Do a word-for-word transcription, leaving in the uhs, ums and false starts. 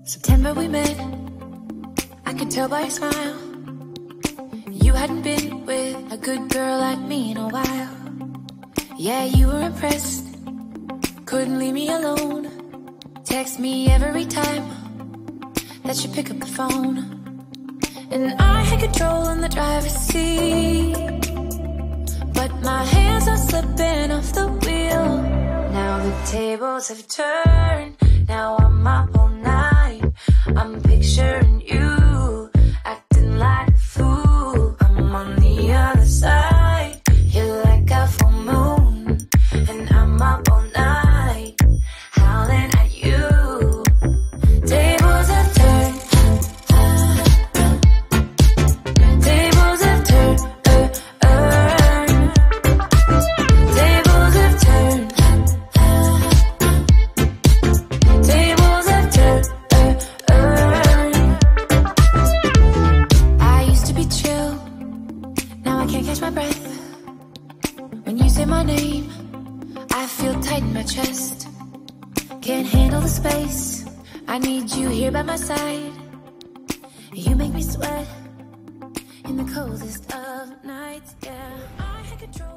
September we met, I could tell by your smile. You hadn't been with a good girl like me in a while. Yeah, you were impressed, couldn't leave me alone. Text me every time that you pick up the phone. And I had control in the driver's seat, but my hands are slipping off the wheel. Now the tables have turned, now I'm up all night. I'm picturing you acting like a fool. I'm on the other side, you're like a full moon, and I'm up all night, howling at you. Tables have turned, tables have turned, tables have turned, tables have turned. I used to be chill, now I can't catch my breath. When you say my name, I feel tight in my chest. Can't handle the space, I need you here by my side. You make me sweat in the coldest of nights, yeah. I had control.